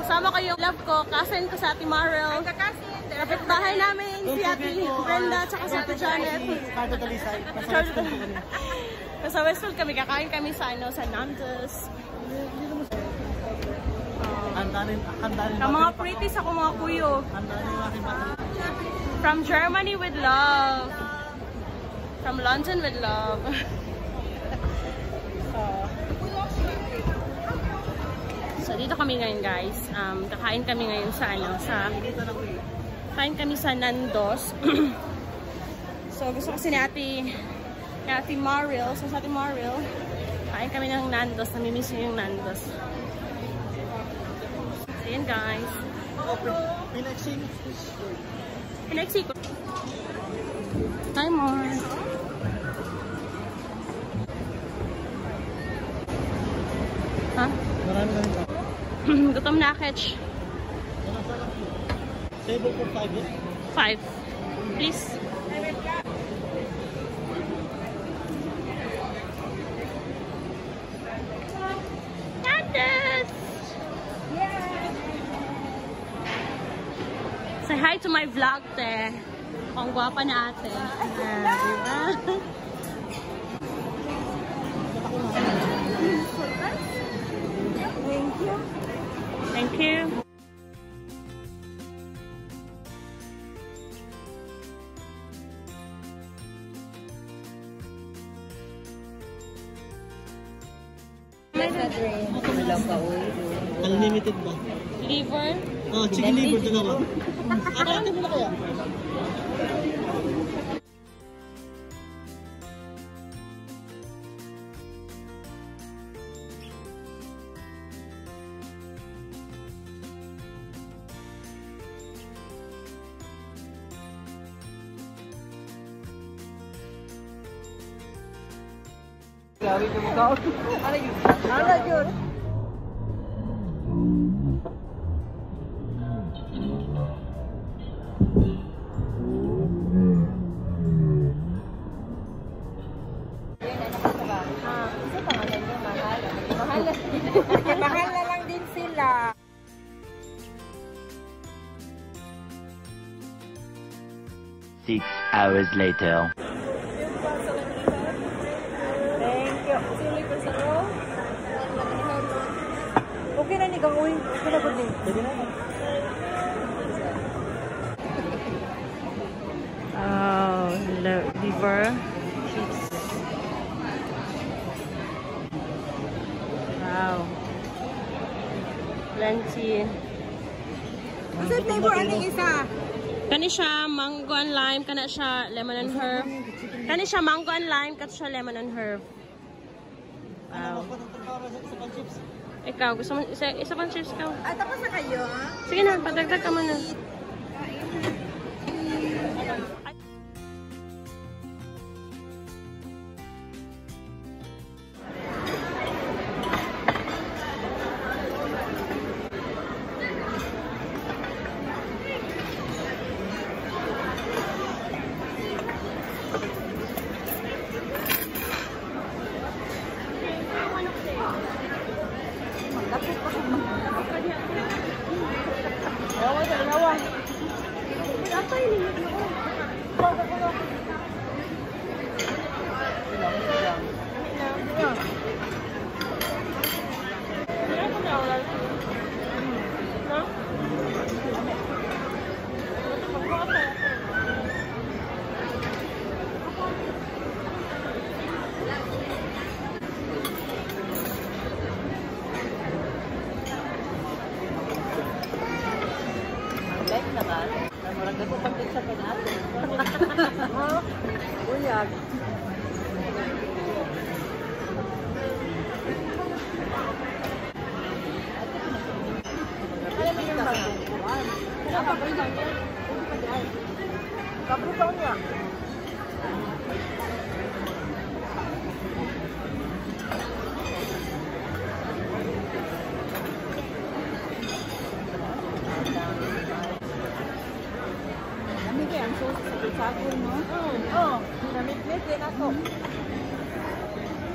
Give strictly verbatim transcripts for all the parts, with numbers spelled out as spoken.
Kasama ko yung love ko, cousin ko sa Ate Marel. Kapit-bahay namin si Ate Brenda at si Ate Janet. Sa Westfield kami, kakain kami sa ano, sa Nandos. Ang mga pretty sa mga kuyo. From Germany with love. From London with love. So, dito kami ngayon guys. Um, kakain kami ngayon sa ano, sa kain kami sa Nandos. So, gusto kasi ni Ate ni Ate Maril, so sa Ate Maril, kain kami ng Nandos. Namimiss niyo yung Nandos. So, yun guys. Pinagsiko. Hi, Mar. Ha? Gutom na, Ketch. Table for five, yeah? Five. Please. Candace! Say hi to my vlog, te. Ang gwapa na ate. Ah, diba? Thank you. Thank you. Unlimited ba? Liver? Oh, chicken liver din ako. Ano mo na kaya? Gawin ko mo. Ano yun? Ano yun? Mahal na lang din sila. Six hours later. Okay na ni gawin. Okay na ba din? Pwede na. Oh, liver. Wow. Plenty. Kasi flavor aning isa. Kani siya mango and lime, kana siya lemon and herb. Kani siya mango and lime, kana siya lemon and herb. Wow. Ikaw, gusto mo isa, isa pang chips ka? Ah, tapos na kayo, ha? Sige na, padagdag ka muna. Uyag. Kapritaw niya. Namig yan, so sa sago mo. Oo, namig-namig din ako.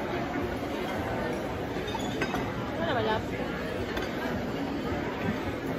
Ano ba, love?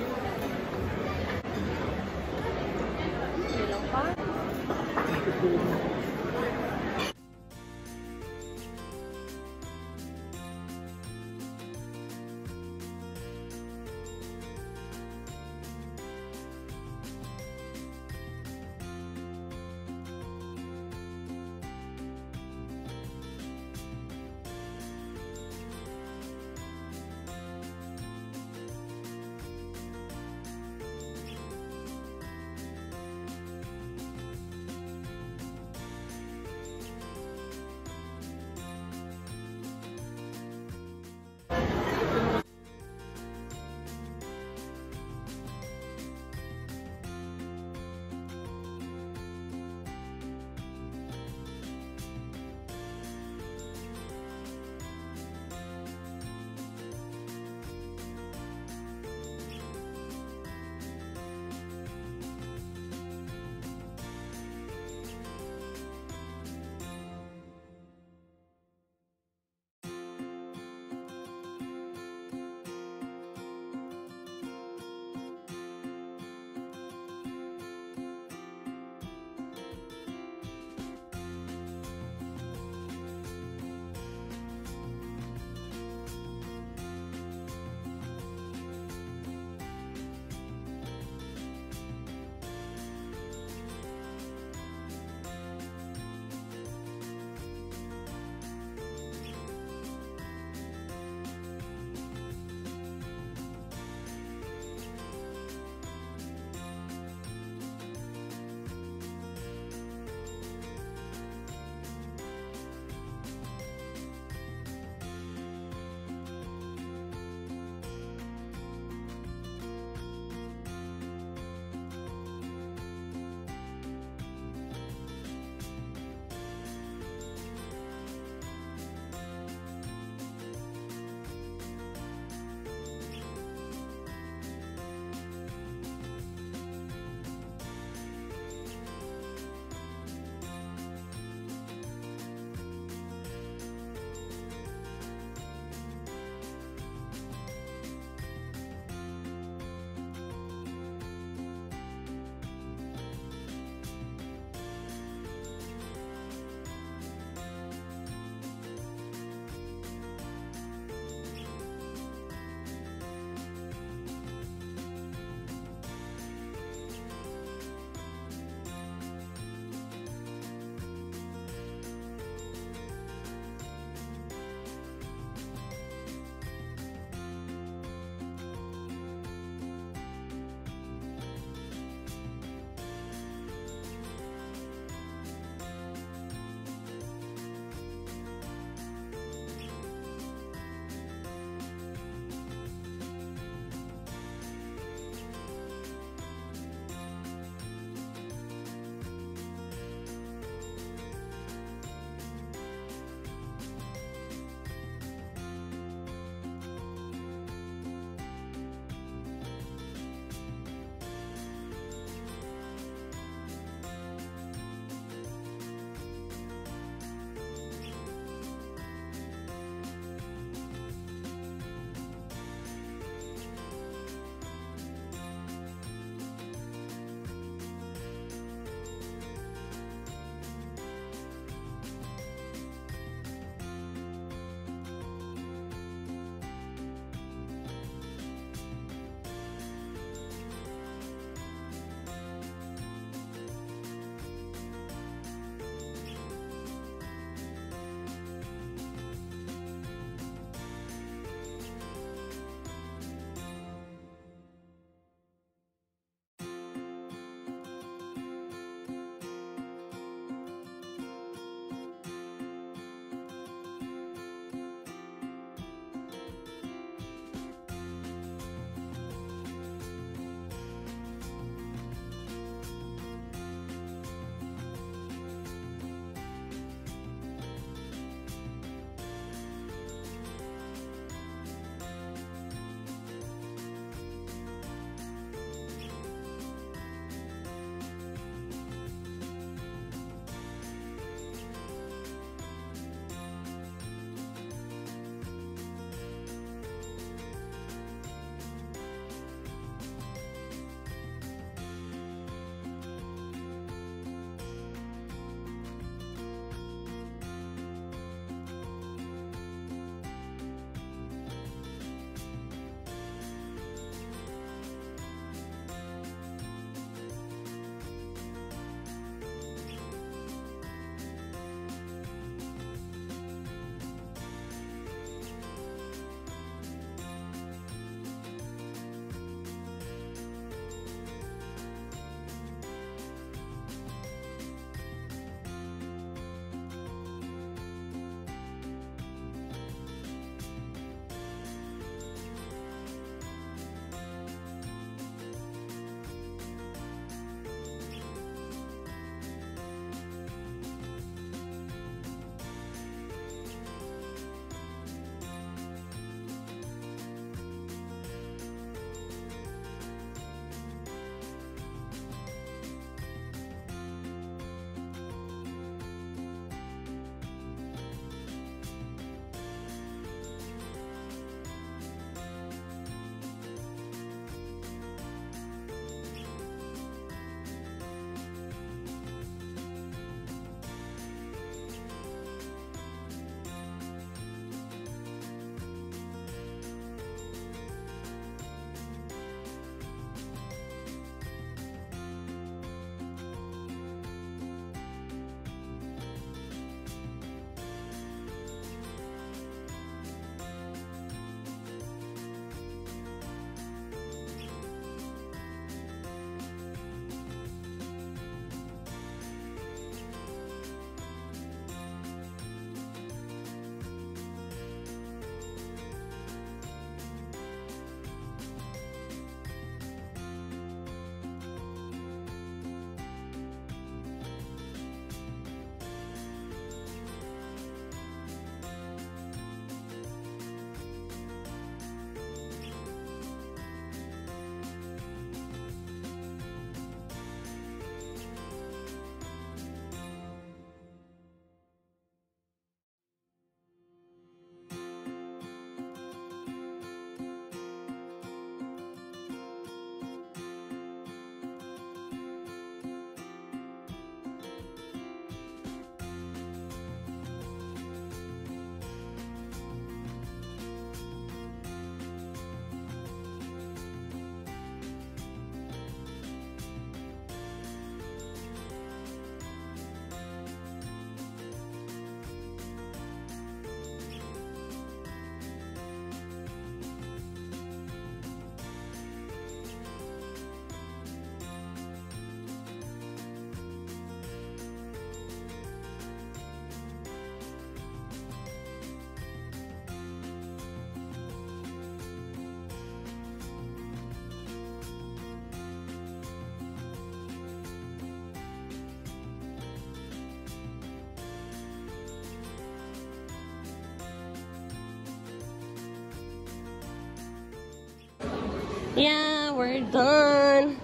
Yeah, we're done.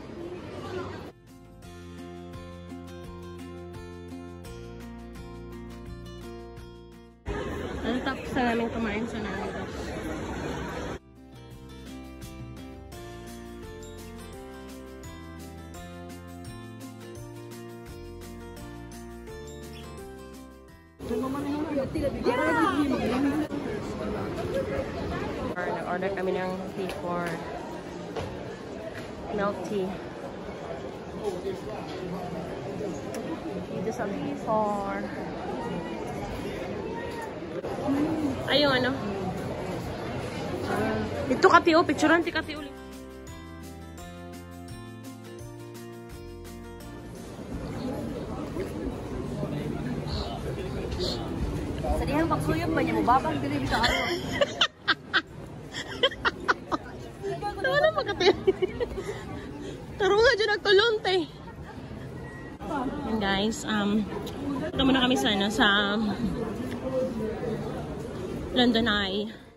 Ano tapos na namin kumain sa Nandos. Nag-order kami ng tea for milk tea. Dito sa P four. Ayun, ano? Ito kati o, picturean ti kati ulit. Sa dihang pagsuyop ba niya mo, babang dili sa ako. Ano na magkati? Tarong nga dyan nagtulunte. And guys, um, ito muna kami sa, ano, sa London Eye.